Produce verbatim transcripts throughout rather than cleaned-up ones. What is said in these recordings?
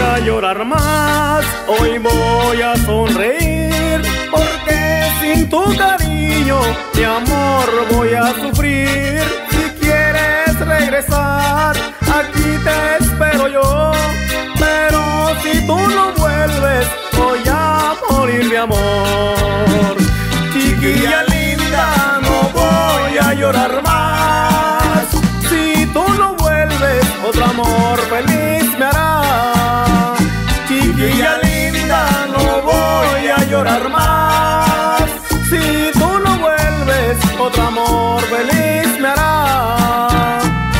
a llorar más, hoy voy a sonreír, porque sin tu cariño, mi amor, voy a sufrir. Si quieres regresar, aquí te espero yo, pero si tú no vuelves, voy a morir de amor. Chiquilla linda, no voy a llorar más, si tú no vuelves, otro amor feliz me hará. Chiquilla linda, no voy a llorar más, si tú no vuelves, otro amor feliz me hará.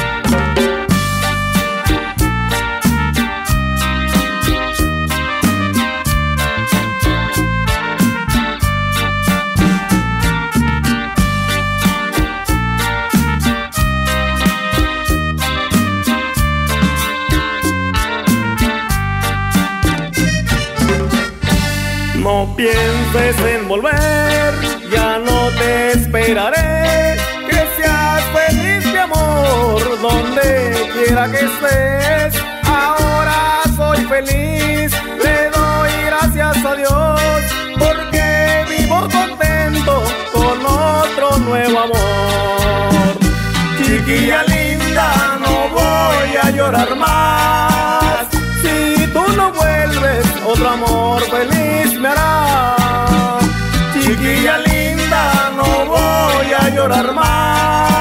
No pienses en volver, ya no te esperaré. Que seas feliz, mi amor, donde quiera que estés. Ahora soy feliz, le doy gracias a Dios, porque vivo contento con otro nuevo amor. Chiquilla linda, no voy a llorar más, si tú no vuelves, otro amor feliz me hará. Chiquilla linda, no voy a llorar más,